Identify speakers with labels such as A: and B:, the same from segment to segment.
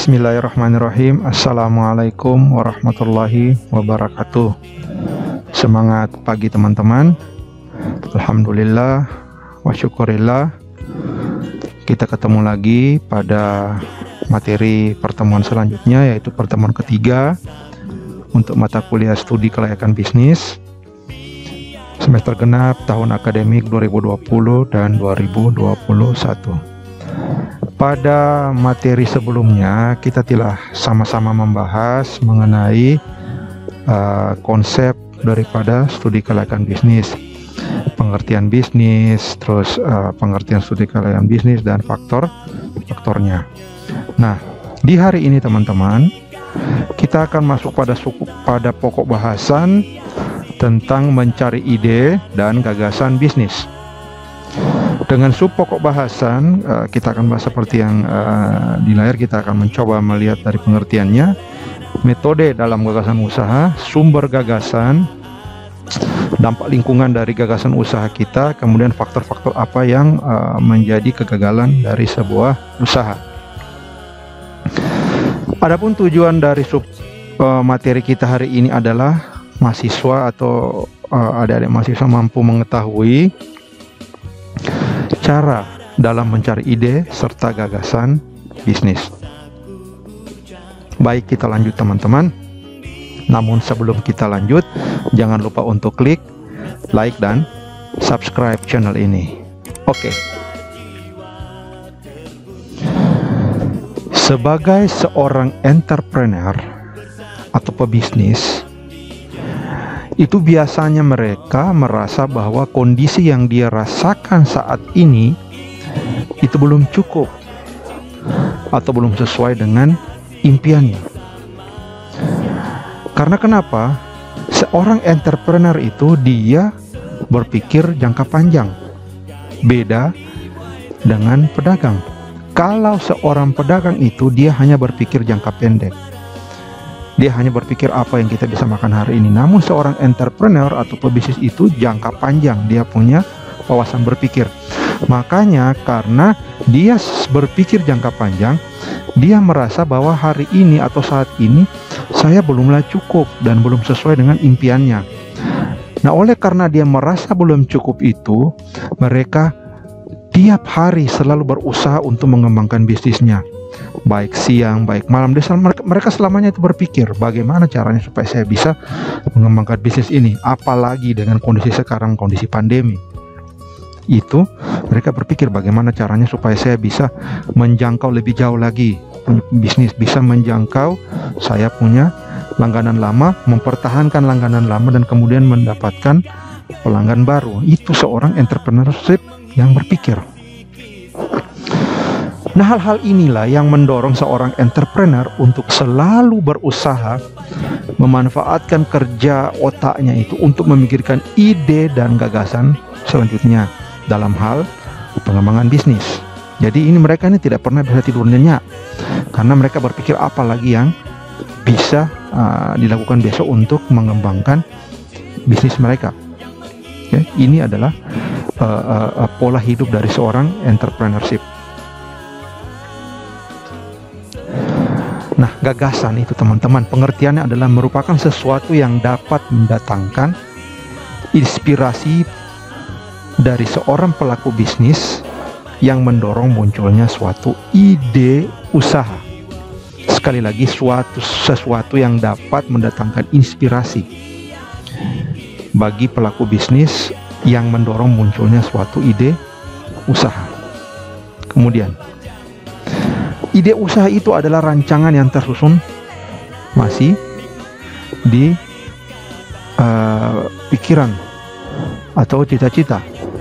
A: Bismillahirrahmanirrahim. Assalamualaikum warahmatullahi wabarakatuh. Semangat pagi teman-teman. Alhamdulillah wa syukurillah, kita ketemu lagi pada materi pertemuan selanjutnya, yaitu pertemuan ketiga untuk mata kuliah studi kelayakan bisnis semester genap tahun akademik 2020 dan 2021. Pada materi sebelumnya kita telah sama-sama membahas mengenai konsep daripada studi kelayakan bisnis, pengertian bisnis, terus pengertian studi kelayakan bisnis dan faktornya. Nah, di hari ini teman-teman, kita akan masuk pada pokok bahasan tentang mencari ide dan gagasan bisnis. Dengan sub pokok bahasan, kita akan bahas seperti yang di layar. Kita akan mencoba melihat dari pengertiannya, metode dalam gagasan usaha, sumber gagasan, dampak lingkungan dari gagasan usaha kita, kemudian faktor-faktor apa yang menjadi kegagalan dari sebuah usaha. Adapun tujuan dari sub materi kita hari ini adalah mahasiswa atau adik-adik mahasiswa mampu mengetahui cara dalam mencari ide serta gagasan bisnis. Baik, kita lanjut teman-teman. Namun sebelum kita lanjut, jangan lupa untuk klik like dan subscribe channel ini. Oke. Sebagai seorang entrepreneur atau pebisnis, itu biasanya mereka merasa bahwa kondisi yang dia rasakan saat ini itu belum cukup atau belum sesuai dengan impiannya. Karena kenapa? Seorang entrepreneur itu dia berpikir jangka panjang, beda dengan pedagang. Kalau seorang pedagang itu dia hanya berpikir jangka pendek, dia hanya berpikir apa yang kita bisa makan hari ini. Namun seorang entrepreneur atau pebisnis itu jangka panjang, dia punya wawasan berpikir. Makanya karena dia berpikir jangka panjang, dia merasa bahwa hari ini atau saat ini saya belumlah cukup dan belum sesuai dengan impiannya. Nah, oleh karena dia merasa belum cukup itu, mereka tiap hari selalu berusaha untuk mengembangkan bisnisnya. Baik siang, baik malam, mereka selamanya itu berpikir bagaimana caranya supaya saya bisa mengembangkan bisnis ini. Apalagi dengan kondisi sekarang, kondisi pandemi, itu mereka berpikir bagaimana caranya supaya saya bisa menjangkau lebih jauh lagi, bisnis bisa menjangkau, saya punya langganan lama, mempertahankan langganan lama dan kemudian mendapatkan pelanggan baru. Itu seorang entrepreneurship yang berpikir. Nah, hal-hal inilah yang mendorong seorang entrepreneur untuk selalu berusaha memanfaatkan kerja otaknya itu untuk memikirkan ide dan gagasan selanjutnya dalam hal pengembangan bisnis. Jadi ini mereka ini tidak pernah bisa tidur nyenyak, karena mereka berpikir apa lagi yang bisa dilakukan besok untuk mengembangkan bisnis mereka. Oke, ini adalah pola hidup dari seorang entrepreneurship. Nah, gagasan itu teman-teman, pengertiannya adalah merupakan sesuatu yang dapat mendatangkan inspirasi dari seorang pelaku bisnis yang mendorong munculnya suatu ide usaha. Sekali lagi, sesuatu yang dapat mendatangkan inspirasi bagi pelaku bisnis yang mendorong munculnya suatu ide usaha. Kemudian, ide usaha itu adalah rancangan yang tersusun masih di pikiran atau cita-cita.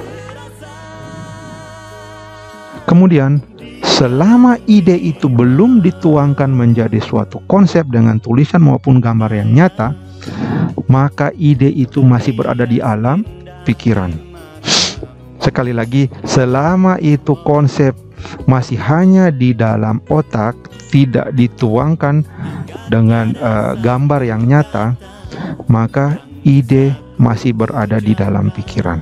A: Kemudian, selama ide itu belum dituangkan menjadi suatu konsep dengan tulisan maupun gambar yang nyata, maka ide itu masih berada di alam pikiran. Sekali lagi, selama itu konsep masih hanya di dalam otak, tidak dituangkan dengan gambar yang nyata, maka ide masih berada di dalam pikiran.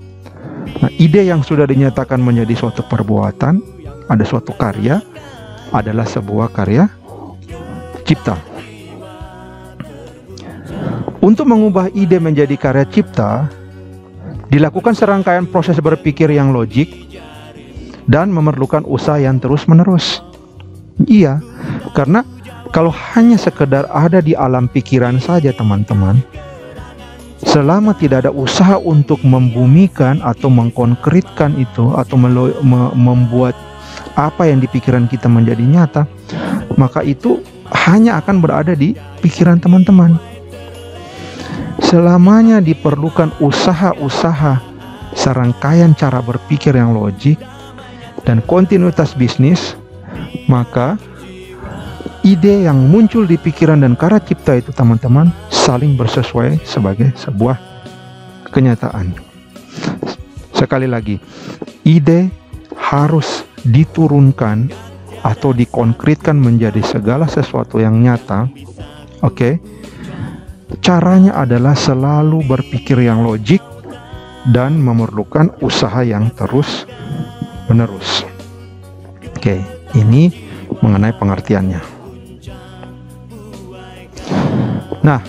A: Nah, ide yang sudah dinyatakan menjadi suatu perbuatan, ada suatu karya, adalah sebuah karya cipta. Untuk mengubah ide menjadi karya cipta, dilakukan serangkaian proses berpikir yang logik dan memerlukan usaha yang terus-menerus. Iya, karena kalau hanya sekedar ada di alam pikiran saja teman-teman, selama tidak ada usaha untuk membumikan atau mengkonkretkan itu, atau membuat apa yang di pikiran kita menjadi nyata, maka itu hanya akan berada di pikiran teman-teman. Selamanya diperlukan usaha-usaha, serangkaian cara berpikir yang logik, dan kontinuitas bisnis, maka ide yang muncul di pikiran dan karya cipta itu teman-teman saling bersesuai sebagai sebuah kenyataan. Sekali lagi, ide harus diturunkan atau dikonkretkan menjadi segala sesuatu yang nyata. Oke. Caranya adalah selalu berpikir yang logik dan memerlukan usaha yang terus menerus. Oke, ini mengenai pengertiannya. Nah,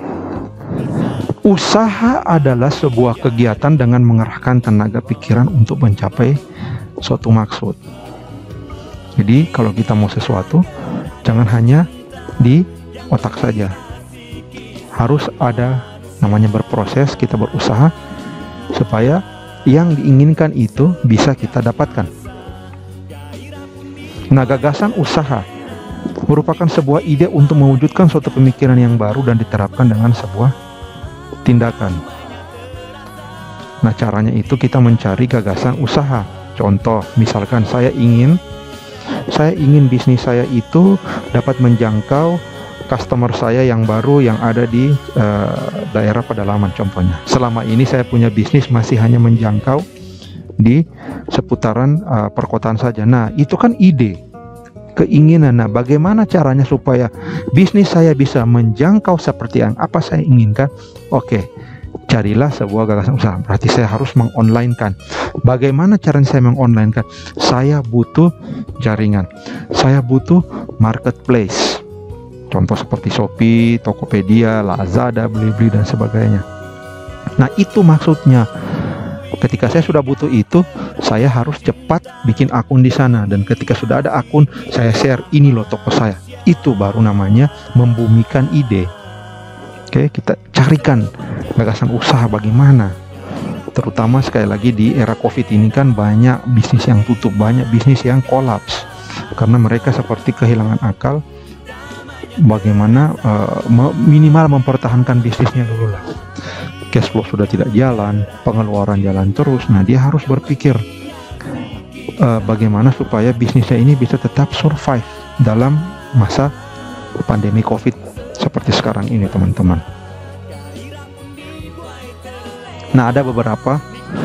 A: usaha adalah sebuah kegiatan dengan mengerahkan tenaga pikiran untuk mencapai suatu maksud. Jadi kalau kita mau sesuatu, jangan hanya di otak saja. Harus ada namanya berproses, kita berusaha supaya yang diinginkan itu bisa kita dapatkan. Nah, gagasan usaha merupakan sebuah ide untuk mewujudkan suatu pemikiran yang baru dan diterapkan dengan sebuah tindakan. Nah, caranya itu kita mencari gagasan usaha. Contoh, misalkan saya ingin bisnis saya itu dapat menjangkau customer saya yang baru yang ada di daerah pedalaman contohnya. Selama ini saya punya bisnis masih hanya menjangkau di seputaran perkotaan saja. Nah, itu kan ide, keinginan. Nah, bagaimana caranya supaya bisnis saya bisa menjangkau seperti yang apa saya inginkan? Oke, carilah sebuah gagasan usaha. Berarti saya harus mengonlinekan. Bagaimana caranya saya mengonlinekan? Saya butuh jaringan. Saya butuh marketplace. Contoh seperti Shopee, Tokopedia, Lazada, Blibli dan sebagainya. Nah, itu maksudnya. Ketika saya sudah butuh itu, saya harus cepat bikin akun di sana, dan ketika sudah ada akun, saya share, ini loh toko saya. Itu baru namanya membumikan ide. Oke, kita carikan gagasan usaha bagaimana. Terutama sekali lagi di era Covid ini kan banyak bisnis yang tutup, banyak bisnis yang kolaps karena mereka seperti kehilangan akal. Bagaimana minimal mempertahankan bisnisnya dulu lah. Cash flow sudah tidak jalan, pengeluaran jalan terus. Nah, dia harus berpikir bagaimana supaya bisnisnya ini bisa tetap survive dalam masa pandemi Covid seperti sekarang ini, teman-teman. Nah, ada beberapa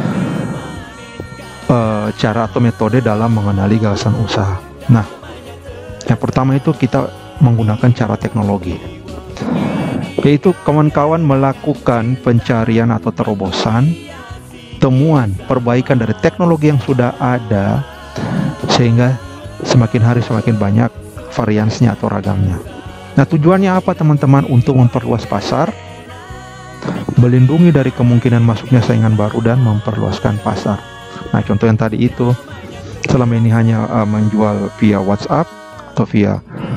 A: cara atau metode dalam mengenali gagasan usaha. Nah, yang pertama itu kita menggunakan cara teknologi, yaitu kawan-kawan melakukan pencarian atau terobosan, temuan, perbaikan dari teknologi yang sudah ada, sehingga semakin hari semakin banyak variansinya atau ragamnya. Nah, tujuannya apa teman-teman? Untuk memperluas pasar, melindungi dari kemungkinan masuknya saingan baru, dan memperluaskan pasar. Nah, contoh yang tadi itu, selama ini hanya menjual via WhatsApp atau via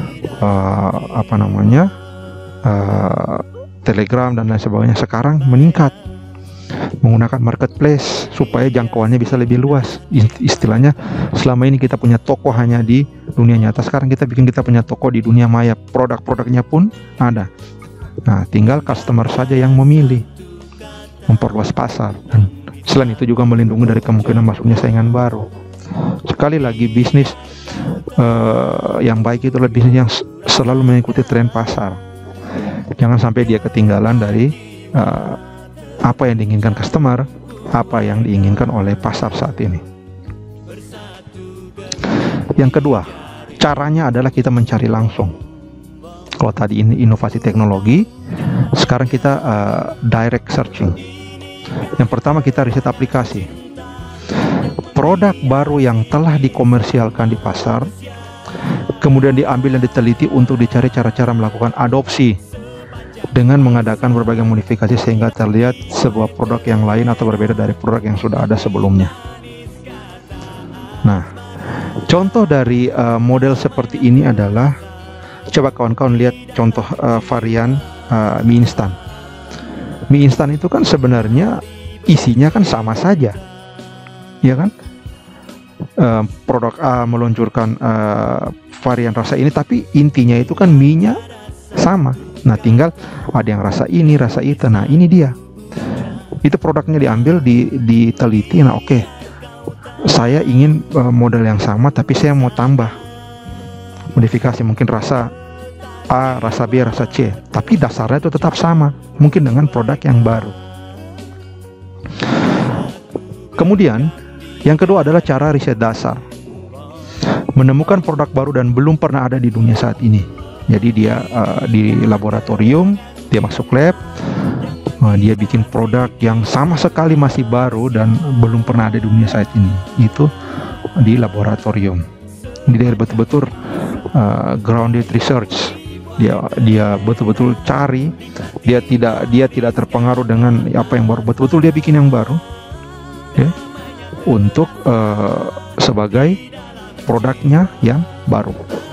A: Telegram dan lain sebagainya. Sekarang meningkat menggunakan marketplace supaya jangkauannya bisa lebih luas. Istilahnya, selama ini kita punya toko hanya di dunia nyata, sekarang kita punya toko di dunia maya. Produk-produknya pun ada. Nah, tinggal customer saja yang memilih. Memperluas pasar, dan selain itu juga melindungi dari kemungkinan masuknya saingan baru. Sekali lagi, bisnis yang baik itu adalah bisnis yang selalu mengikuti tren pasar. Jangan sampai dia ketinggalan dari apa yang diinginkan customer, apa yang diinginkan oleh pasar saat ini. Yang kedua, caranya adalah kita mencari langsung. Kalau tadi ini inovasi teknologi, sekarang kita direct searching. Yang pertama, kita riset aplikasi. Produk baru yang telah dikomersialkan di pasar kemudian diambil dan diteliti untuk dicari cara-cara melakukan adopsi dengan mengadakan berbagai modifikasi sehingga terlihat sebuah produk yang lain atau berbeda dari produk yang sudah ada sebelumnya. Nah, contoh dari model seperti ini adalah, coba kawan-kawan lihat contoh varian mie instan. Mie instan itu kan sebenarnya isinya kan sama saja, ya kan? Produk A meluncurkan varian rasa ini, tapi intinya itu kan mie-nya sama. Nah, tinggal ada yang rasa ini, rasa itu. Nah, ini dia. Itu produknya diambil, diteliti. Nah, oke. Saya ingin model yang sama, tapi saya mau tambah modifikasi, mungkin rasa A, rasa B, rasa C. Tapi dasarnya itu tetap sama, mungkin dengan produk yang baru. Kemudian, yang kedua adalah cara riset dasar. Menemukan produk baru dan belum pernah ada di dunia saat ini. Jadi dia di laboratorium, dia masuk lab, dia bikin produk yang sama sekali masih baru dan belum pernah ada di dunia saat ini. Itu di laboratorium. Dia betul-betul grounded research. Dia betul-betul cari, dia tidak terpengaruh dengan apa yang baru. Betul-betul dia bikin yang baru, ya, untuk sebagai produknya yang baru.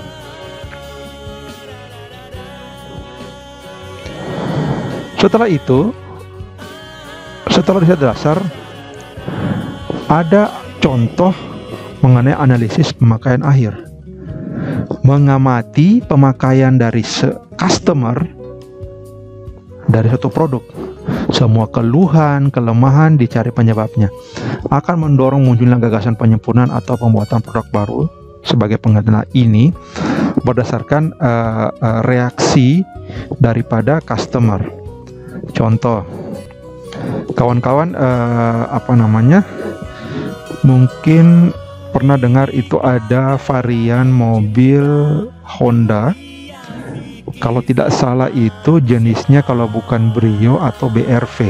A: Setelah itu, setelah riset dasar, ada contoh mengenai analisis pemakaian akhir. Mengamati pemakaian dari customer dari suatu produk. Semua keluhan, kelemahan dicari penyebabnya. Akan mendorong munculnya gagasan penyempurnaan atau pembuatan produk baru sebagai pengganti ini berdasarkan reaksi daripada customer. Contoh, kawan-kawan mungkin pernah dengar itu ada varian mobil Honda. Kalau tidak salah itu jenisnya kalau bukan Brio atau BRV.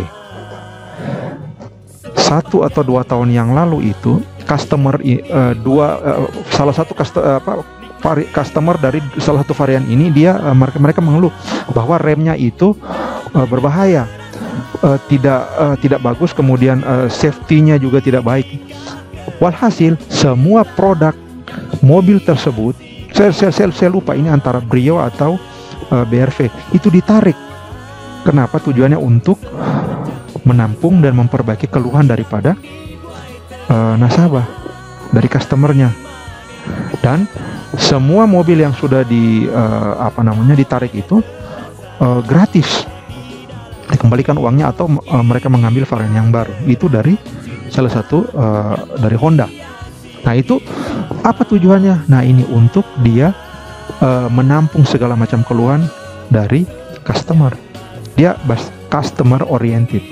A: 1 atau 2 tahun yang lalu itu customer salah satu customer dari salah satu varian ini mereka mengeluh bahwa remnya itu berbahaya, tidak bagus, kemudian safety-nya juga tidak baik. Walhasil semua produk mobil tersebut, saya lupa ini antara Brio atau BRV, itu ditarik. Kenapa? Tujuannya untuk menampung dan memperbaiki keluhan daripada nasabah, dari customernya. Dan semua mobil yang sudah ditarik itu gratis, dikembalikan uangnya atau mereka mengambil varian yang baru. Itu dari salah satu dari Honda. Nah, itu apa tujuannya? Nah, ini untuk dia menampung segala macam keluhan dari customer. Dia customer oriented.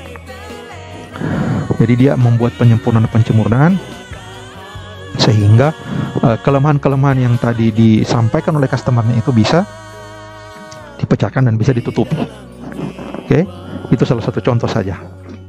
A: Jadi dia membuat penyempurnaan sehingga kelemahan-kelemahan yang tadi disampaikan oleh customernya itu bisa dipecahkan dan bisa ditutupi. Oke, itu salah satu contoh saja.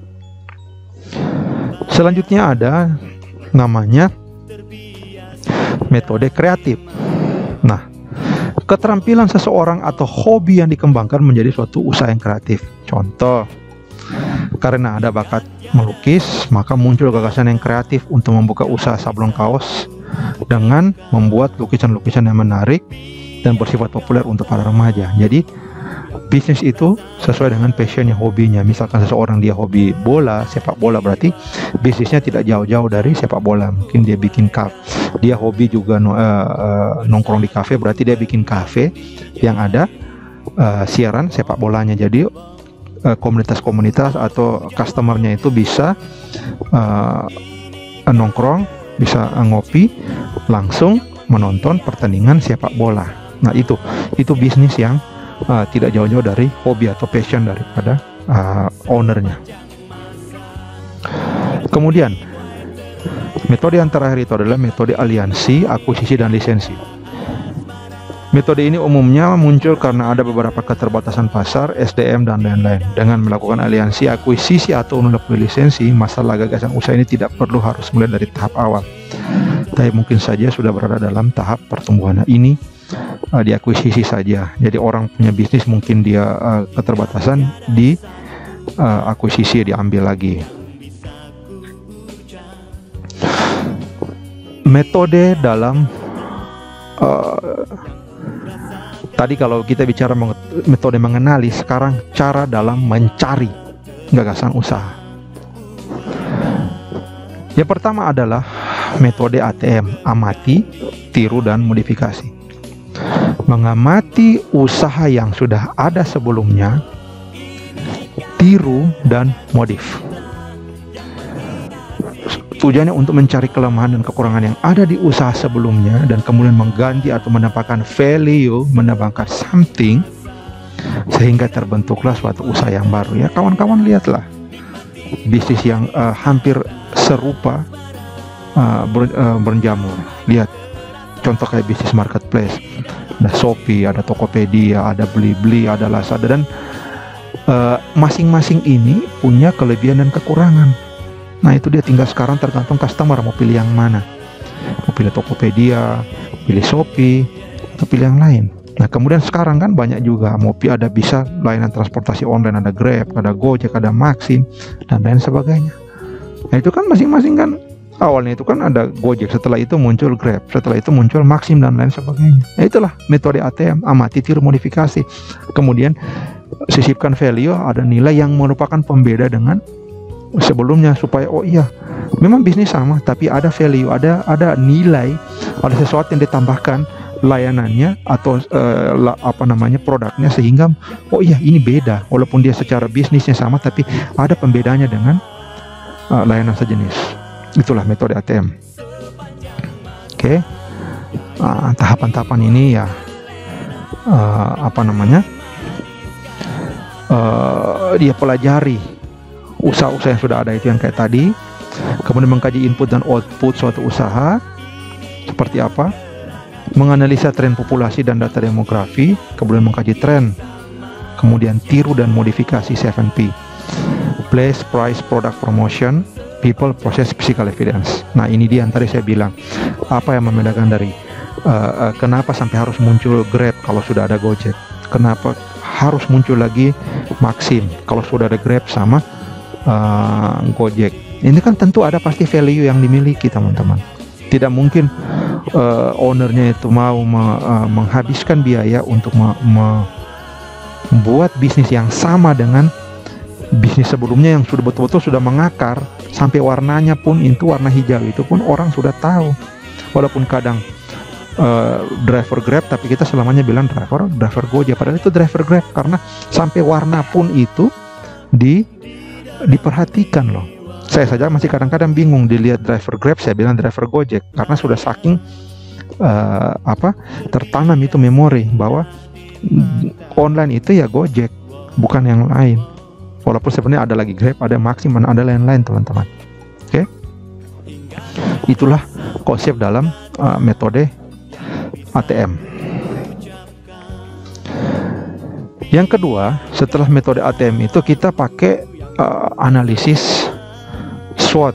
A: Selanjutnya ada namanya metode kreatif. Nah, keterampilan seseorang atau hobi yang dikembangkan menjadi suatu usaha yang kreatif. Contoh, karena ada bakat melukis, maka muncul gagasan yang kreatif untuk membuka usaha sablon kaos dengan membuat lukisan-lukisan yang menarik dan bersifat populer untuk para remaja. Jadi bisnis itu sesuai dengan passionnya, hobinya. Misalkan seseorang dia hobi bola, sepak bola, berarti bisnisnya tidak jauh-jauh dari sepak bola. Mungkin dia bikin kafe. Dia hobi juga nongkrong di kafe, berarti dia bikin kafe yang ada siaran sepak bolanya. Jadi komunitas-komunitas atau customernya itu bisa nongkrong, bisa ngopi, langsung menonton pertandingan sepak bola. Nah, itu bisnis yang tidak jauh-jauh dari hobi atau passion daripada ownernya. Kemudian metode yang terakhir itu adalah metode aliansi, akuisisi, dan lisensi. Metode ini umumnya muncul karena ada beberapa keterbatasan pasar, SDM, dan lain-lain. Dengan melakukan aliansi, akuisisi, atau melalui lisensi, masalah gagasan usaha ini tidak perlu harus mulai dari tahap awal. tapi mungkin saja sudah berada dalam tahap pertumbuhan. Nah, ini diakuisisi saja. Jadi orang punya bisnis mungkin dia keterbatasan, di akuisisi diambil lagi. Metode dalam tadi kalau kita bicara metode mengenali, sekarang cara dalam mencari gagasan usaha. Yang pertama adalah metode ATM, amati, tiru, dan modifikasi. Mengamati usaha yang sudah ada sebelumnya, tiru, dan modif. Tujuannya untuk mencari kelemahan dan kekurangan yang ada di usaha sebelumnya, dan kemudian mengganti atau menambahkan value, menambahkan something, sehingga terbentuklah suatu usaha yang baru. Ya kawan-kawan, lihatlah bisnis yang hampir serupa berjamur. Lihat contoh kayak bisnis marketplace, ada Shopee, ada Tokopedia, ada Blibli, ada Lazada, dan masing-masing ini punya kelebihan dan kekurangan. Nah itu dia, tinggal sekarang tergantung customer mau pilih yang mana, mau pilih Tokopedia, pilih Shopee, atau pilih yang lain. Nah kemudian sekarang kan banyak juga, mau ada bisa layanan transportasi online, ada Grab, ada Gojek, ada Maxim, dan lain sebagainya. Nah itu kan masing-masing kan, awalnya itu kan ada Gojek, setelah itu muncul Grab, setelah itu muncul Maxim, dan lain sebagainya. Nah itulah metode ATM, amati, tiru, modifikasi. Kemudian sisipkan value, ada nilai yang merupakan pembeda dengan sebelumnya, supaya oh iya memang bisnis sama, tapi ada value, ada nilai, ada sesuatu yang ditambahkan layanannya atau produknya, sehingga oh iya ini beda, walaupun dia secara bisnisnya sama, tapi ada pembedanya dengan layanan sejenis. Itulah metode ATM. Oke. Tahapan-tahapan ini ya dia pelajari usaha-usaha yang sudah ada itu yang kayak tadi, kemudian mengkaji input dan output suatu usaha seperti apa, menganalisa tren populasi dan data demografi, kemudian mengkaji tren, kemudian tiru dan modifikasi 7P, place, price, product, promotion, people, process, physical evidence. Nah ini dia yang tadi saya bilang, apa yang membedakan dari kenapa sampai harus muncul Grab kalau sudah ada Gojek, kenapa harus muncul lagi Maxim kalau sudah ada Grab sama Gojek. Ini kan tentu ada pasti value yang dimiliki, teman-teman. Tidak mungkin ownernya itu mau menghabiskan biaya untuk membuat bisnis yang sama dengan bisnis sebelumnya yang sudah betul-betul sudah mengakar, sampai warnanya pun itu warna hijau, itu pun orang sudah tahu. Walaupun kadang driver Grab, tapi kita selamanya bilang driver Gojek, padahal itu driver Grab, karena sampai warna pun itu diperhatikan loh. Saya saja masih kadang-kadang bingung dilihat driver Grab, saya bilang driver Gojek, karena sudah saking tertanam itu memori bahwa online itu ya Gojek, bukan yang lain. Walaupun sebenarnya ada lagi Grab, ada Maxim, ada lain-lain, teman-teman. Oke. Itulah konsep dalam metode ATM. Yang kedua, setelah metode ATM itu kita pakai analisis SWOT.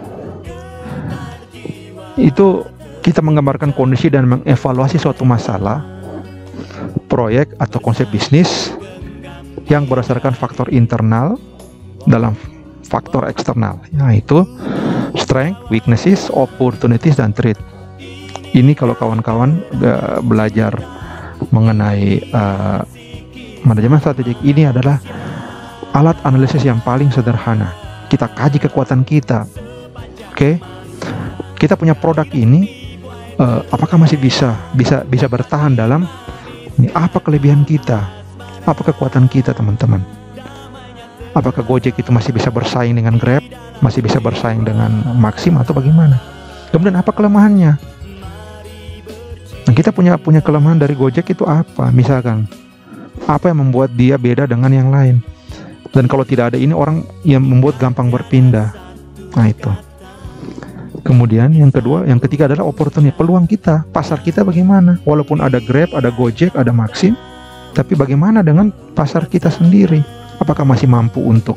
A: Itu kita menggambarkan kondisi dan mengevaluasi suatu masalah, proyek atau konsep bisnis yang berdasarkan faktor internal dalam faktor eksternal, yaitu strength, weaknesses, opportunities, dan threat. Ini kalau kawan-kawan belajar mengenai manajemen strategik, ini adalah alat analisis yang paling sederhana. Kita kaji kekuatan kita. Oke. Kita punya produk ini, apakah masih bisa bertahan dalam ini? Apa kelebihan kita? Apa kekuatan kita, teman-teman? Apakah Gojek itu masih bisa bersaing dengan Grab, masih bisa bersaing dengan Maxim, atau bagaimana? Kemudian apa kelemahannya? Nah, kita punya kelemahan dari Gojek itu apa? Misalkan, apa yang membuat dia beda dengan yang lain? Dan kalau tidak ada ini, orang yang membuat gampang berpindah. Nah itu. Kemudian yang ketiga adalah opportunity, peluang kita, pasar kita bagaimana? Walaupun ada Grab, ada Gojek, ada Maxim, tapi bagaimana dengan pasar kita sendiri? Apakah masih mampu untuk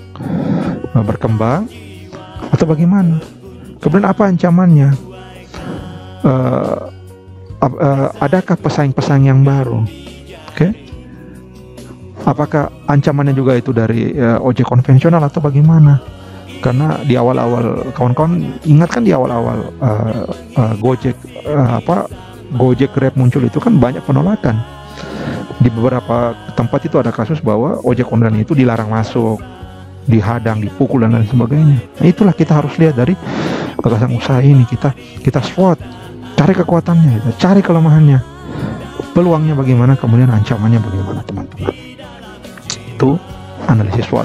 A: berkembang atau bagaimana? Kemudian apa ancamannya? adakah pesaing-pesaing yang baru? Oke. Apakah ancamannya juga itu dari ojek konvensional atau bagaimana? Karena di awal-awal, kawan-kawan ingat kan, di awal-awal Gojek Gojek Grab muncul itu kan banyak penolakan. Di beberapa tempat itu ada kasus bahwa ojek online itu dilarang masuk, dihadang, dipukul dan lain sebagainya. Nah, itulah kita harus lihat dari gagasan usaha ini. Kita SWOT, cari kekuatannya, cari kelemahannya, peluangnya bagaimana, kemudian ancamannya bagaimana, teman-teman. Itu analisis SWOT.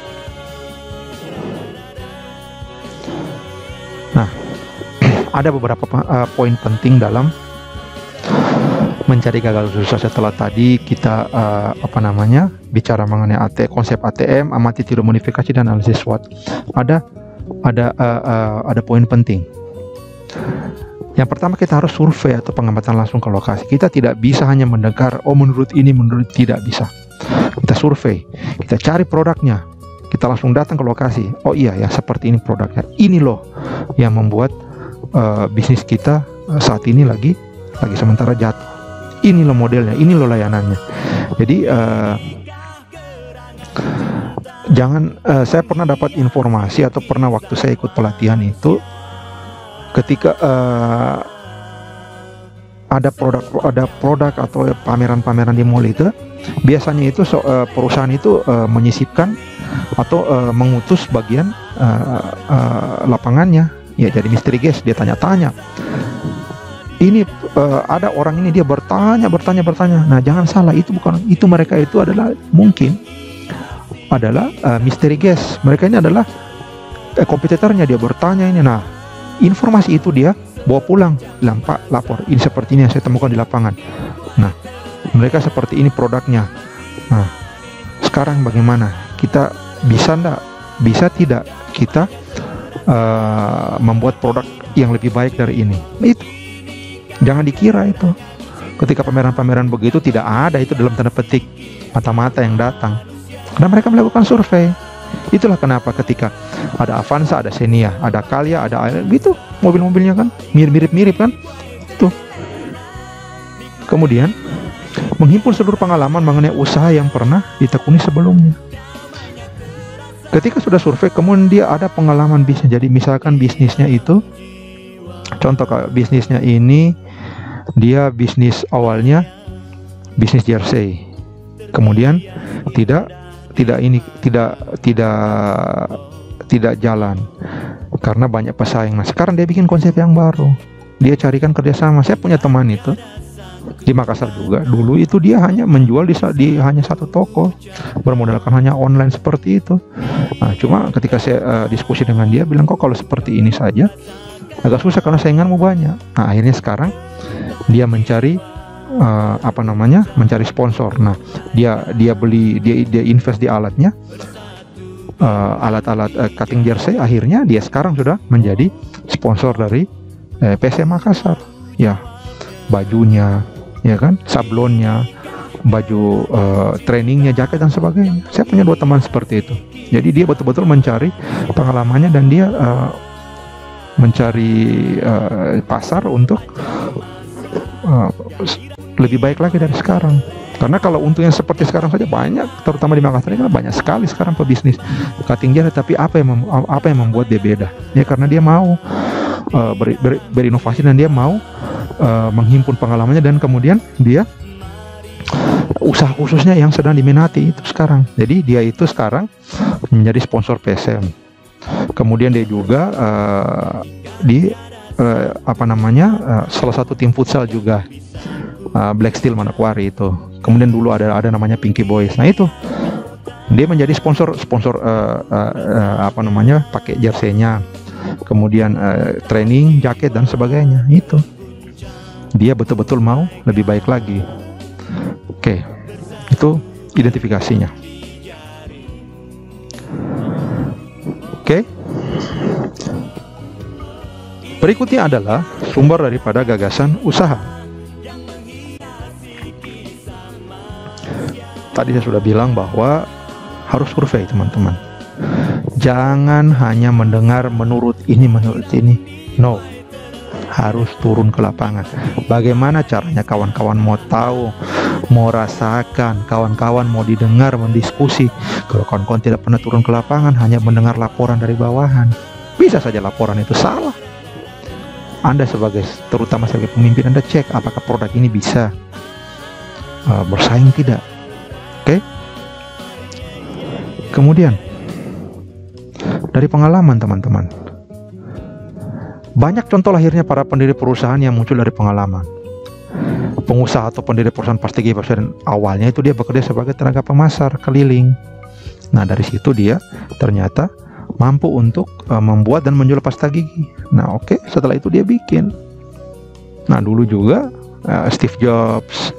A: Nah, ada beberapa poin penting dalam mencari gagal susah. Setelah tadi kita bicara mengenai konsep ATM, amati, tiru, modifikasi, dan analisis SWOT. Ada poin penting. Yang pertama, kita harus survei atau pengamatan langsung ke lokasi. Kita tidak bisa hanya mendengar, menurut ini, menurut, tidak bisa. Kita survei, kita cari produknya, kita langsung datang ke lokasi. Oh iya ya, seperti ini produknya. Ini loh yang membuat bisnis kita saat ini lagi sementara jatuh. Ini loh modelnya, ini loh layanannya. Jadi jangan, saya pernah dapat informasi atau pernah waktu saya ikut pelatihan itu, ketika ada produk atau pameran-pameran di mall itu, biasanya itu perusahaan itu menyisipkan atau mengutus bagian lapangannya, ya, jadi mystery guest. Dia tanya-tanya, ini ada orang ini, dia bertanya. Nah, jangan salah, itu mereka itu adalah mystery guest. Mereka ini adalah kompetitornya. Dia bertanya ini. Nah, informasi itu dia bawa pulang, bilang, Pak, lapor, ini seperti ini yang saya temukan di lapangan. Nah, mereka seperti ini produknya. Nah, sekarang bagaimana? Kita bisa tidak kita membuat produk yang lebih baik dari ini? Itu jangan dikira itu ketika pameran-pameran begitu tidak ada itu dalam tanda petik mata-mata yang datang, karena mereka melakukan survei. Itulah kenapa ketika ada Avanza, ada Xenia, ada Calya, ada AL, gitu mobil-mobilnya kan mirip-mirip kan. Tuh. Kemudian menghimpun seluruh pengalaman mengenai usaha yang pernah ditekuni sebelumnya. Ketika sudah survei, kemudian dia ada pengalaman bisnis. Jadi misalkan bisnisnya itu, contoh bisnisnya ini, dia bisnis awalnya bisnis jersey, kemudian tidak jalan karena banyak pesaing. Nah, sekarang dia bikin konsep yang baru, dia carikan kerjasama. Saya punya teman itu di Makassar juga, dulu itu dia hanya menjual di hanya satu toko, bermodalkan hanya online seperti itu. Nah, cuma ketika saya diskusi dengan dia, bilang, kok kalau seperti ini saja agak susah karena sainganmu banyak. Nah, akhirnya sekarang dia mencari mencari sponsor. Nah, dia invest di alatnya, alat-alat cutting jersey. Akhirnya dia sekarang sudah menjadi sponsor dari PSM Makassar. Ya, bajunya, ya kan, sablonnya, baju trainingnya, jaket dan sebagainya. Saya punya 2 teman seperti itu. Jadi dia betul-betul mencari pengalamannya dan dia mencari pasar untuk lebih baik lagi dari sekarang. Karena kalau untungnya seperti sekarang saja banyak, terutama di Makassar ini kan banyak sekali sekarang pebisnis cutting jersey. Tapi apa yang membuat dia beda? Ya karena dia mau berinovasi dan dia mau menghimpun pengalamannya, dan kemudian dia usaha khususnya yang sedang diminati itu sekarang. Jadi dia itu sekarang menjadi sponsor PSM. Kemudian dia juga salah satu tim futsal juga, Black Steel Manokwari itu. Kemudian dulu ada namanya Pinky Boys. Nah, itu dia menjadi sponsor pakai jersey-nya, kemudian training, jaket dan sebagainya. Itu dia betul-betul mau lebih baik lagi. Oke, itu identifikasinya. Oke. Berikutnya adalah sumber daripada gagasan usaha. Tadi saya sudah bilang bahwa harus survei, teman-teman. Jangan hanya mendengar menurut ini. No. harus turun ke lapangan. Bagaimana caranya kawan-kawan mau tahu, mau rasakan, kawan-kawan mau didengar, mendiskusi. Kalau kawan-kawan tidak pernah turun ke lapangan, hanya mendengar laporan dari bawahan, bisa saja laporan itu salah. Anda terutama sebagai pemimpin, Anda cek apakah produk ini bisa bersaing tidak. Oke? Kemudian dari pengalaman teman-teman, banyak contoh lahirnya para pendiri perusahaan yang muncul dari pengalaman. Pengusaha atau pendiri perusahaan pasti awalnya itu dia bekerja sebagai tenaga pemasar keliling. Nah, dari situ dia ternyata mampu untuk membuat dan menjual pasta gigi. Nah, oke, setelah itu dia bikin. Nah, dulu juga Steve Jobs,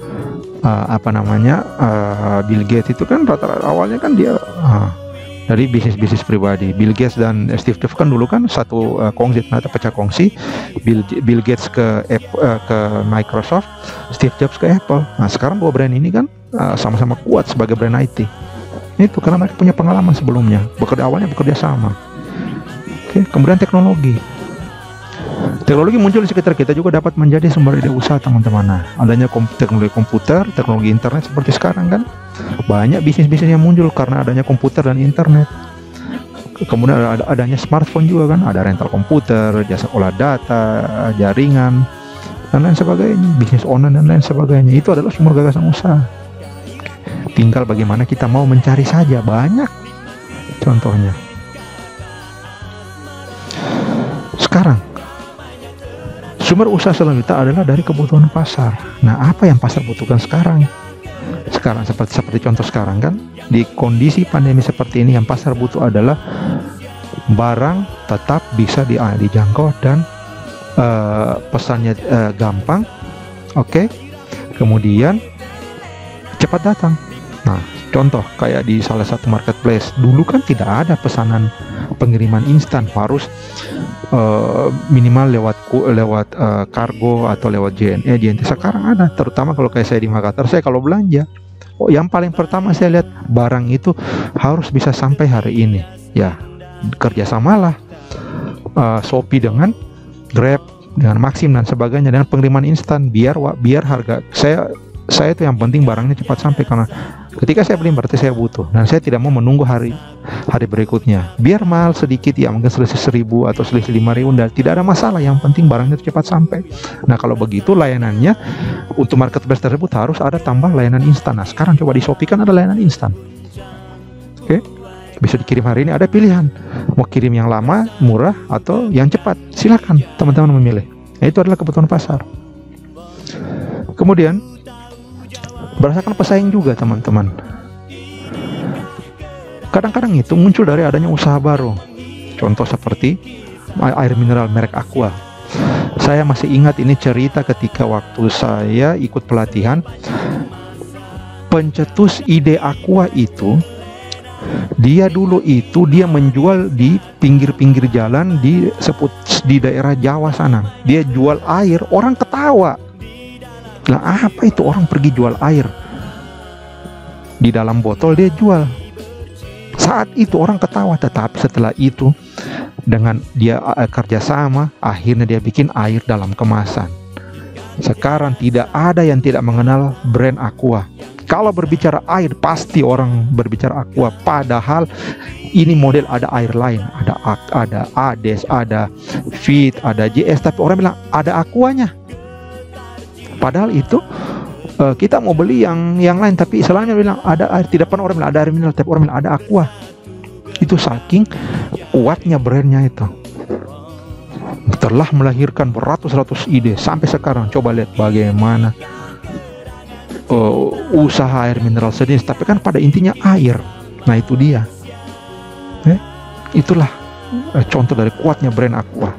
A: Bill Gates itu kan rata-rata awalnya kan dia dari bisnis pribadi. Bill Gates dan Steve Jobs kan dulu kan satu kongsi, ternyata pecah kongsi. Bill Gates ke Microsoft, Steve Jobs ke Apple. Nah, sekarang dua brand ini kan sama-sama kuat sebagai brand IT. Itu karena mereka punya pengalaman sebelumnya, awalnya bekerja sama. Oke, kemudian teknologi muncul di sekitar kita juga dapat menjadi sumber ide usaha, teman-teman. Nah, adanya teknologi komputer, teknologi internet seperti sekarang kan, banyak bisnis-bisnis yang muncul karena adanya komputer dan internet. Kemudian adanya smartphone juga kan, ada rental komputer, jasa olah data, jaringan, dan lain sebagainya, bisnis online dan lain sebagainya. Itu adalah sumber gagasan usaha. Tinggal bagaimana kita mau mencari saja, banyak contohnya. Sekarang sumber usaha selanjutnya adalah dari kebutuhan pasar. Nah, apa yang pasar butuhkan sekarang? Sekarang seperti contoh sekarang kan, di kondisi pandemi seperti ini yang pasar butuh adalah barang tetap bisa dijangkau dan pesannya gampang, oke? Kemudian cepat datang. Nah, contoh kayak di salah satu marketplace, dulu kan tidak ada pesanan pengiriman instan, harus minimal lewat kargo atau lewat JNE, JNT. Sekarang ada, terutama kalau kayak saya di Makassar, saya kalau belanja, yang paling pertama saya lihat barang itu harus bisa sampai hari ini. Ya, kerjasamalah Shopee dengan Grab, dengan Maxim dan sebagainya, dengan pengiriman instan, biar harga saya itu yang penting barangnya cepat sampai, karena ketika saya beli berarti saya butuh dan saya tidak mau menunggu hari berikutnya. Biar mahal sedikit ya, mungkin selisih 1.000 atau selisih 5.000, dan tidak ada masalah, yang penting barangnya itu cepat sampai. Nah, kalau begitu layanannya untuk marketplace tersebut harus ada tambah layanan instan. Nah, sekarang coba di Shopee kan ada layanan instan. Oke, bisa dikirim hari ini, ada pilihan mau kirim yang lama, murah, atau yang cepat. Silakan teman-teman memilih. Nah, itu adalah kebutuhan pasar. Kemudian berdasarkan pesaing juga, teman-teman. Kadang-kadang itu muncul dari adanya usaha baru. Contoh seperti air mineral merek Aqua. Saya masih ingat ini cerita ketika waktu saya ikut pelatihan. Pencetus ide Aqua itu, dia menjual di pinggir-pinggir jalan di daerah Jawa sana. Dia jual air, orang ketawa. Lah, apa itu orang pergi jual air di dalam botol, dia jual. Saat itu orang ketawa, tetapi setelah itu dengan dia kerjasama, akhirnya dia bikin air dalam kemasan. Sekarang tidak ada yang tidak mengenal brand Aqua. Kalau berbicara air, pasti orang berbicara Aqua. Padahal ini model ada air lain, ada Ades, ada Fit, ada JS, tapi orang bilang ada Aquanya. Padahal itu kita mau beli yang lain, tapi istilahnya bilang ada air. Tidak pernah orang bilang ada air mineral, tapi orang bilang ada Aqua. Itu saking kuatnya brandnya itu. Telah melahirkan beratus-ratus ide sampai sekarang. Coba lihat bagaimana usaha air mineral sejenis, tapi kan pada intinya air. Nah, itu dia. Itulah contoh dari kuatnya brand Aqua.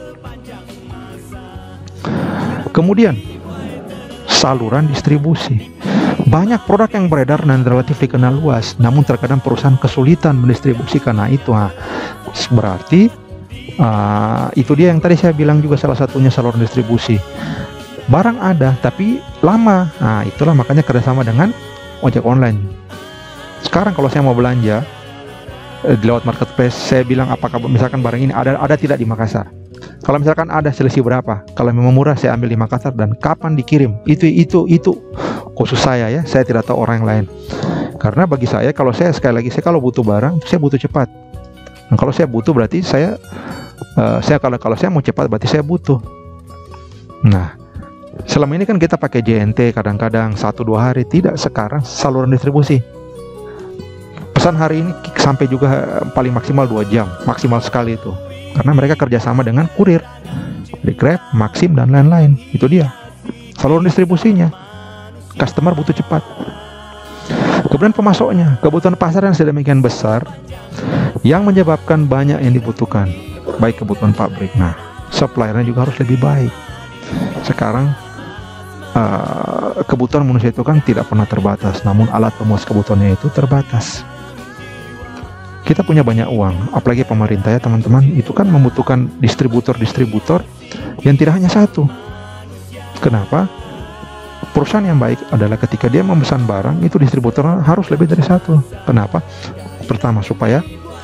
A: Kemudian saluran distribusi. Banyak produk yang beredar dan relatif dikenal luas, namun terkadang perusahaan kesulitan mendistribusikan. Nah, itu berarti itu dia yang tadi saya bilang juga, salah satunya saluran distribusi. Barang ada tapi lama. Nah, itulah makanya kerjasama dengan ojek online. Sekarang kalau saya mau belanja lewat marketplace, saya bilang apakah misalkan barang ini ada tidak di Makassar. Kalau misalkan ada selisih berapa, kalau memang murah saya ambil di Makassar, dan kapan dikirim, itu khusus saya ya, saya tidak tahu orang yang lain. Karena bagi saya, kalau saya sekali lagi, saya kalau butuh barang, saya butuh cepat. Nah, kalau saya butuh berarti kalau saya mau cepat berarti saya butuh. Nah, selama ini kan kita pakai JNT, kadang-kadang 1-2 hari, tidak. Sekarang saluran distribusi. Pesan hari ini sampai juga paling maksimal 2 jam, maksimal sekali itu. Karena mereka kerjasama dengan kurir, dari Grab, Maxim, dan lain-lain. Itu dia saluran distribusinya. Customer butuh cepat. Kemudian pemasoknya, kebutuhan pasar yang sedemikian besar, yang menyebabkan banyak yang dibutuhkan, baik kebutuhan pabrik. Nah, suppliernya juga harus lebih baik. Sekarang kebutuhan manusia itu kan tidak pernah terbatas, namun alat pemuas kebutuhannya itu terbatas. Kita punya banyak uang, apalagi pemerintah ya teman-teman, itu kan membutuhkan distributor yang tidak hanya satu. Kenapa? Perusahaan yang baik adalah ketika dia memesan barang, itu distributor harus lebih dari satu. Kenapa? Pertama, supaya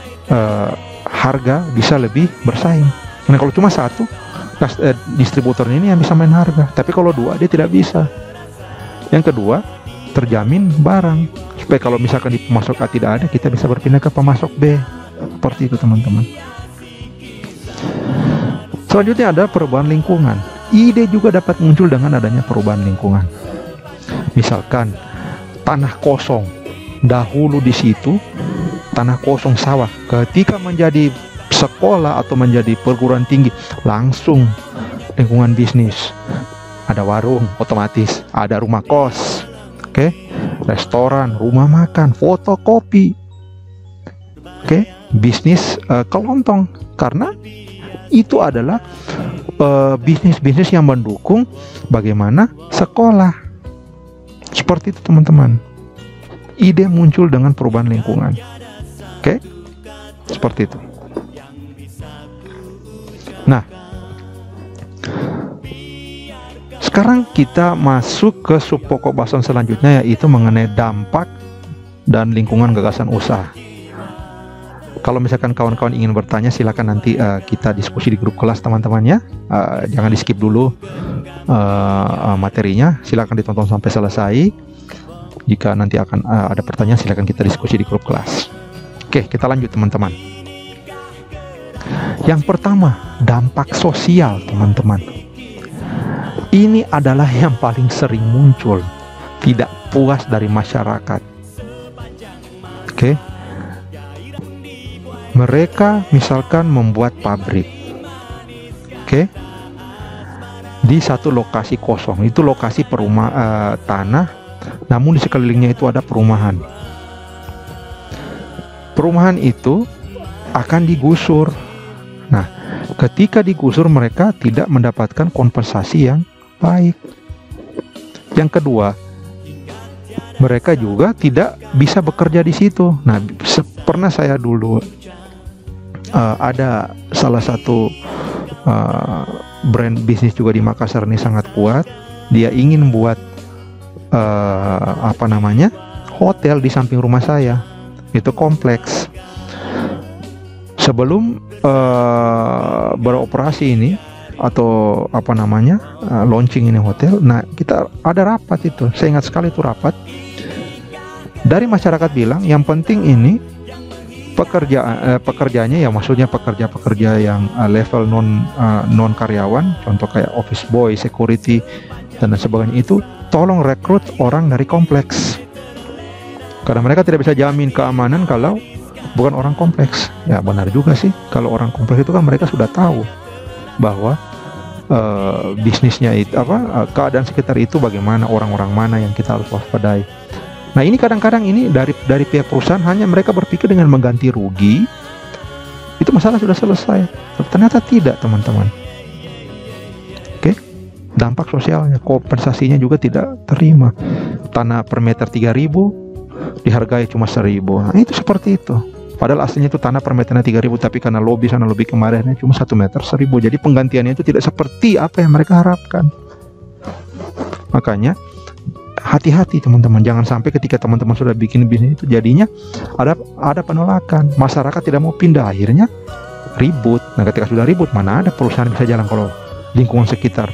A: harga bisa lebih bersaing. Nah, kalau cuma satu, distributor ini yang bisa main harga. Tapi kalau 2, dia tidak bisa. Yang kedua, terjamin barang. Supaya kalau misalkan di pemasok A tidak ada, kita bisa berpindah ke pemasok B. Seperti itu teman-teman. Selanjutnya ada perubahan lingkungan. Ide juga dapat muncul dengan adanya perubahan lingkungan. Misalkan tanah kosong, dahulu di situ tanah kosong sawah, ketika menjadi sekolah atau menjadi perguruan tinggi, langsung lingkungan bisnis. Ada warung, otomatis ada rumah kos, restoran, rumah makan, fotokopi, bisnis kelontong. Karena itu adalah bisnis-bisnis yang mendukung bagaimana sekolah. Seperti itu teman-teman. Ide muncul dengan perubahan lingkungan. Seperti itu. Nah, sekarang kita masuk ke subpokok bahasan selanjutnya, yaitu mengenai dampak dan lingkungan gagasan usaha. Kalau misalkan kawan-kawan ingin bertanya, silakan nanti kita diskusi di grup kelas teman-teman ya. Jangan di skip dulu materinya, silakan ditonton sampai selesai. Jika nanti akan ada pertanyaan, silakan kita diskusi di grup kelas. Oke, kita lanjut teman-teman. Yang pertama, dampak sosial teman-teman. Ini adalah yang paling sering muncul, tidak puas dari masyarakat. Mereka misalkan membuat pabrik, di satu lokasi kosong. Itu lokasi tanah, namun di sekelilingnya itu ada perumahan. Perumahan itu akan digusur. Nah, ketika digusur mereka tidak mendapatkan kompensasi yang baik. Yang kedua, mereka juga tidak bisa bekerja di situ. Nah, pernah saya dulu ada salah satu brand bisnis juga di Makassar ini sangat kuat. Dia ingin buat hotel di samping rumah saya. Itu kompleks. Sebelum beroperasi ini atau launching ini hotel, nah kita ada rapat itu. Saya ingat sekali itu rapat. Dari masyarakat bilang yang penting ini pekerjaannya ya, maksudnya pekerja yang level non karyawan, contoh kayak office boy, security dan sebagainya, itu tolong rekrut orang dari kompleks. Karena mereka tidak bisa jamin keamanan kalau bukan orang kompleks. Ya benar juga sih, kalau orang kompleks itu kan mereka sudah tahu bahwa bisnisnya itu keadaan sekitar itu bagaimana, orang-orang mana yang kita harus waspadai. Nah, ini kadang-kadang ini dari pihak perusahaan hanya mereka berpikir dengan mengganti rugi, itu masalah sudah selesai. Ternyata tidak, teman-teman. Dampak sosialnya, kompensasinya juga tidak terima. Tanah per meter 3.000 dihargai cuma 1.000. Nah, itu seperti itu. Padahal aslinya itu tanah per meternya 3.000, tapi karena lobby sana lobby kemarinnya cuma 1 meter 1.000. Jadi penggantiannya itu tidak seperti apa yang mereka harapkan. Makanya hati-hati teman-teman, jangan sampai ketika teman-teman sudah bikin bisnis itu jadinya ada penolakan, masyarakat tidak mau pindah, akhirnya ribut. Nah, ketika sudah ribut, mana ada perusahaan bisa jalan kalau lingkungan sekitar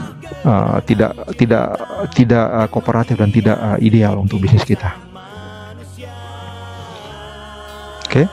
A: tidak kooperatif dan tidak ideal untuk bisnis kita. Oke.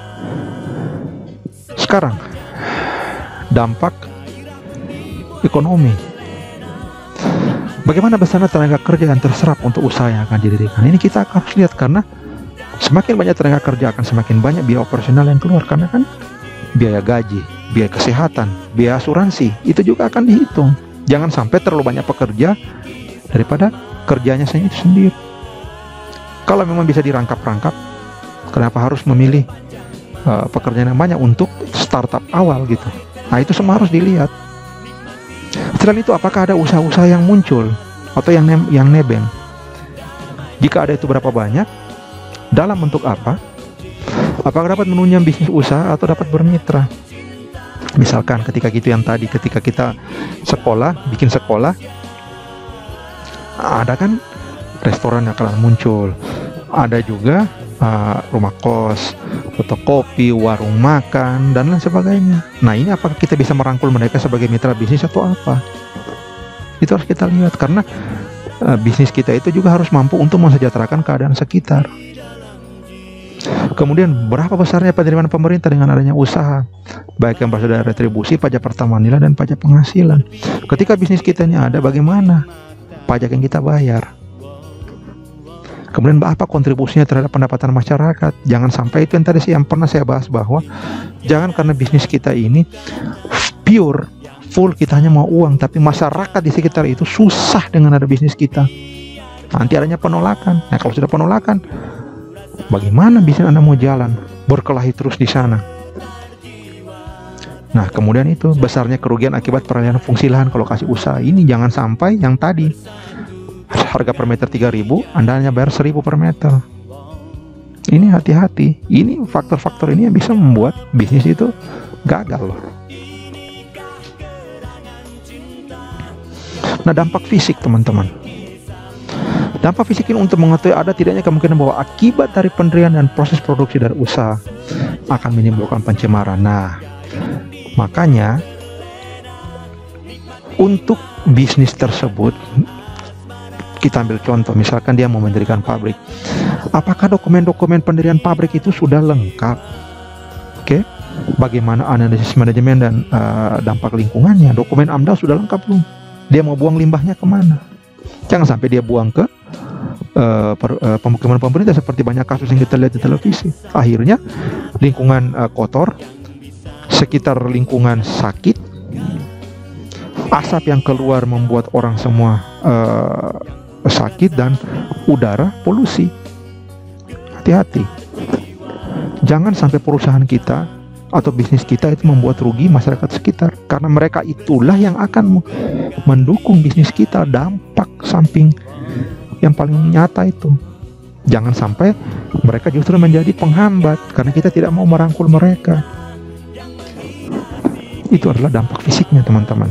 A: Sekarang dampak ekonomi. Bagaimana besarnya tenaga kerja yang terserap untuk usaha yang akan didirikan? Ini kita harus lihat, karena semakin banyak tenaga kerja akan semakin banyak biaya operasional yang keluar, karena kan biaya gaji, biaya kesehatan, biaya asuransi itu juga akan dihitung. Jangan sampai terlalu banyak pekerja daripada kerjanya itu sendiri. Kalau memang bisa dirangkap-rangkap, kenapa harus memilih pekerjaan yang banyak untuk startup awal gitu? Nah, itu semua harus dilihat. Selain itu, apakah ada usaha-usaha yang muncul atau yang nebeng? Jika ada, itu berapa banyak? Dalam bentuk apa? Apakah dapat menunjang bisnis usaha atau dapat bermitra? Misalkan ketika kita bikin sekolah, ada kan restoran yang akan muncul, ada juga rumah kos, fotokopi, warung makan, dan lain sebagainya. Nah, ini apakah kita bisa merangkul mereka sebagai mitra bisnis atau apa? Itu harus kita lihat, karena bisnis kita itu juga harus mampu untuk mensejahterakan keadaan sekitar. Kemudian, berapa besarnya penerimaan pemerintah dengan adanya usaha, baik yang berasal dari retribusi, pajak pertambahan nilai, dan pajak penghasilan. Ketika bisnis kita ini ada, bagaimana pajak yang kita bayar? Kemudian, apa kontribusinya terhadap pendapatan masyarakat? Jangan sampai itu yang tadi yang pernah saya bahas, bahwa jangan karena bisnis kita ini pure, full, kita hanya mau uang, tapi masyarakat di sekitar itu susah dengan ada bisnis kita. Nanti adanya penolakan. Nah, kalau sudah penolakan, bagaimana bisnis Anda mau jalan? Berkelahi terus di sana. Nah, kemudian itu besarnya kerugian akibat peralihan fungsi lahan ke lokasi usaha. Ini jangan sampai yang tadi harga per meter 3.000, Anda hanya bayar 1.000 per meter. Ini hati-hati. Ini faktor-faktor ini yang bisa membuat bisnis itu gagal loh. Nah, dampak fisik teman-teman. Dampak fisik ini untuk mengetahui ada tidaknya kemungkinan bahwa akibat dari pendirian dan proses produksi dari usaha akan menimbulkan pencemaran. Nah, makanya untuk bisnis tersebut, kita ambil contoh, misalkan dia mau mendirikan pabrik. Apakah dokumen-dokumen pendirian pabrik itu sudah lengkap? Oke, bagaimana analisis manajemen dan dampak lingkungannya? Dokumen AMDAL sudah lengkap belum? Dia mau buang limbahnya kemana? Jangan sampai dia buang ke pemukiman pemerintah seperti banyak kasus yang kita lihat di televisi. Akhirnya lingkungan kotor, sekitar lingkungan sakit, asap yang keluar membuat orang semua sakit, dan udara polusi. Hati-hati, jangan sampai perusahaan kita atau bisnis kita itu membuat rugi masyarakat sekitar, karena mereka itulah yang akan mendukung bisnis kita. Dampak samping yang paling nyata itu, jangan sampai mereka justru menjadi penghambat karena kita tidak mau merangkul mereka. Itu adalah dampak fisiknya teman-teman.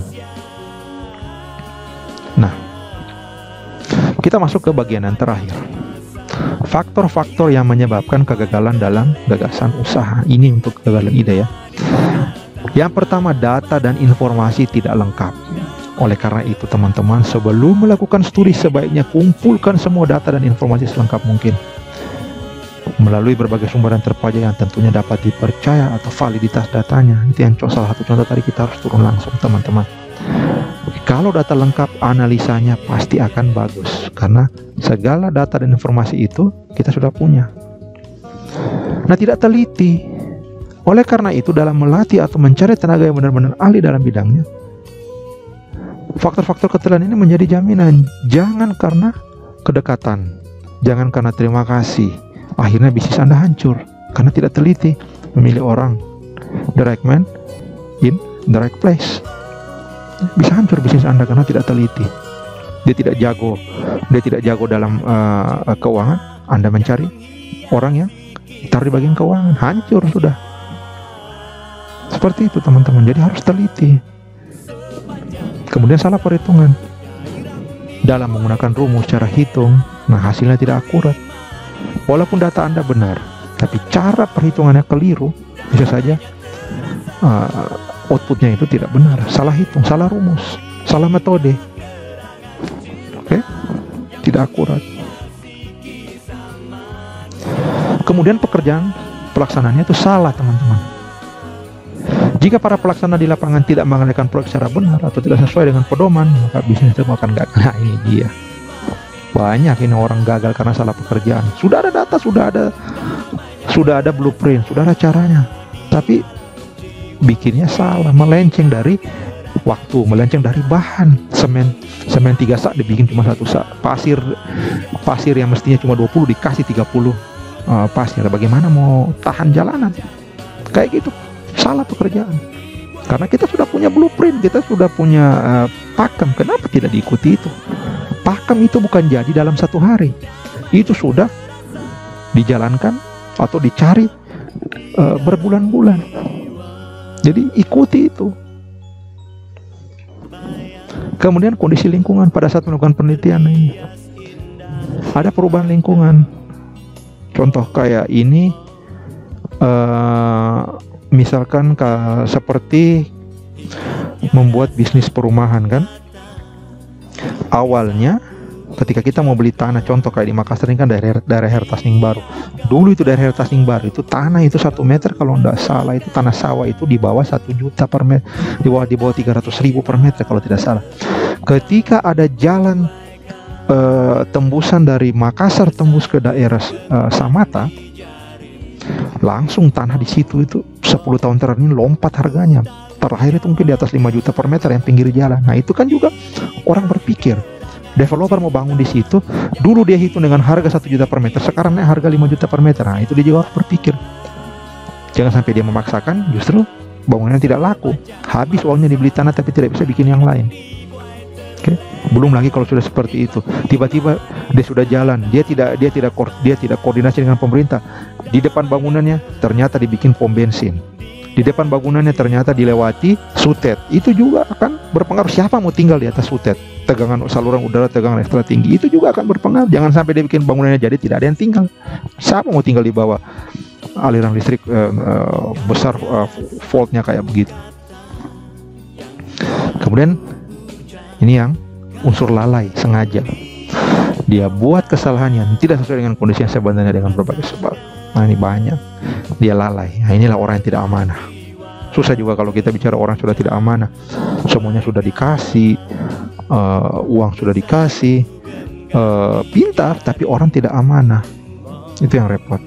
A: Nah, kita masuk ke bagian yang terakhir, faktor-faktor yang menyebabkan kegagalan dalam gagasan usaha. Ini untuk kegagalan ide ya. Yang pertama, data dan informasi tidak lengkap. Oleh karena itu teman-teman, sebelum melakukan studi sebaiknya kumpulkan semua data dan informasi selengkap mungkin melalui berbagai sumber yang terpercaya yang tentunya dapat dipercaya atau validitas datanya. Itu yang salah satu contoh tadi, kita harus turun langsung teman-teman. Kalau data lengkap, analisanya pasti akan bagus karena segala data dan informasi itu kita sudah punya. Nah, tidak teliti. Oleh karena itu, dalam melatih atau mencari tenaga yang benar-benar ahli dalam bidangnya, faktor-faktor ketelitian ini menjadi jaminan. Jangan karena kedekatan, jangan karena terima kasih, akhirnya bisnis Anda hancur karena tidak teliti memilih orang. The right man in the right place. Bisa hancur bisnis Anda karena tidak teliti. Dia tidak jago dalam keuangan. Anda mencari orang yang taruh di bagian keuangan, hancur sudah. Seperti itu teman-teman. Jadi harus teliti. Kemudian salah perhitungan dalam menggunakan rumus cara hitung. Nah, hasilnya tidak akurat. Walaupun data Anda benar, tapi cara perhitungannya keliru, bisa saja outputnya itu tidak benar, salah hitung, salah rumus, salah metode, oke, tidak akurat. Kemudian pekerjaan pelaksanaannya itu salah, teman-teman. Jika para pelaksana di lapangan tidak mengerjakan proyek secara benar atau tidak sesuai dengan pedoman, maka bisnis itu akan gagal. Nah, ini dia. Banyak ini orang gagal karena salah pekerjaan. Sudah ada data, sudah ada blueprint, sudah ada caranya, tapi bikinnya salah, melenceng dari waktu, melenceng dari bahan. Semen 3 sak dibikin cuma 1 sak. Pasir yang mestinya cuma 20 dikasih 30 pasir. Bagaimana mau tahan jalanan? Kayak gitu. Salah pekerjaan. Karena kita sudah punya blueprint, kita sudah punya pakem. Kenapa tidak diikuti itu? Pakem itu bukan jadi dalam 1 hari. Itu sudah dijalankan atau dicari berbulan-bulan. Jadi ikuti itu. Kemudian kondisi lingkungan pada saat melakukan penelitian ini. Ada perubahan lingkungan. Contoh kayak ini, misalkan seperti membuat bisnis perumahan kan. Awalnya ketika kita mau beli tanah, contoh kayak di Makassar ini kan daerah Hertasning Baru. Dulu itu daerah Hertasning Baru itu tanah itu 1 meter kalau tidak salah itu tanah sawah itu di bawah 1 juta per meter, di bawah 300.000 per meter kalau tidak salah. Ketika ada jalan tembusan dari Makassar tembus ke daerah Samata, langsung tanah di situ itu 10 tahun terakhir ini lompat harganya. Terakhir itu mungkin di atas 5 juta per meter yang pinggir jalan. Nah itu kan juga orang berpikir, developer mau bangun di situ, dulu dia hitung dengan harga 1 juta per meter, sekarang naik harga 5 juta per meter. Nah itu dia juga harus berpikir. Jangan sampai dia memaksakan, justru bangunannya tidak laku, habis uangnya dibeli tanah tapi tidak bisa bikin yang lain. Oke. Belum lagi kalau sudah seperti itu, tiba-tiba dia sudah jalan, dia tidak koordinasi dengan pemerintah. Di depan bangunannya ternyata dibikin pom bensin. Di depan bangunannya ternyata dilewati sutet. Itu juga akan berpengaruh. Siapa mau tinggal di atas sutet? Tegangan saluran udara, tegangan ekstra tinggi, itu juga akan berpengaruh. Jangan sampai dia bikin bangunannya jadi tidak ada yang tinggal. Siapa mau tinggal di bawah aliran listrik besar voltnya kayak begitu? Kemudian ini yang unsur lalai, sengaja. Dia buat kesalahan yang tidak sesuai dengan kondisi yang sebenarnya dengan berbagai sebab. Nah ini banyak. Dia lalai. Nah inilah orang yang tidak amanah. Susah juga kalau kita bicara orang sudah tidak amanah. Semuanya sudah dikasih, uang sudah dikasih, pintar tapi orang tidak amanah. Itu yang repot.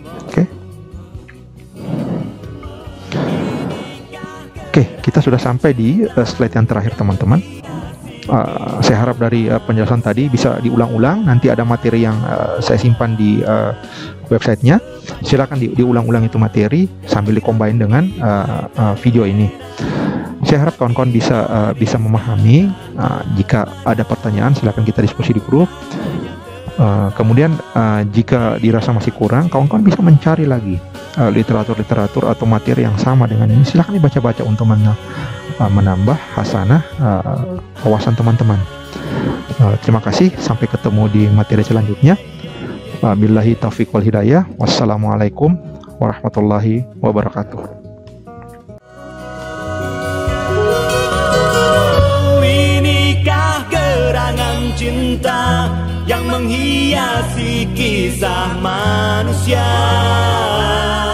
A: Oke, kita sudah sampai di slide yang terakhir, teman-teman. Saya harap dari penjelasan tadi bisa diulang-ulang. Nanti ada materi yang saya simpan di websitenya. Silakan diulang-ulang itu materi sambil dikombin dengan video ini. Saya harap kawan-kawan bisa memahami. Jika ada pertanyaan, silakan kita diskusi di grup. Kemudian jika dirasa masih kurang, kawan-kawan bisa mencari lagi literatur atau materi yang sama dengan ini. Silakan dibaca-baca untuk menambah hasanah wawasan teman-teman. Terima kasih, sampai ketemu di materi selanjutnya. Billahi taufiq wal hidayah. Wassalamualaikum warahmatullahi wabarakatuh.
B: Inikah gerangan cinta yang menghiasi kisah manusia.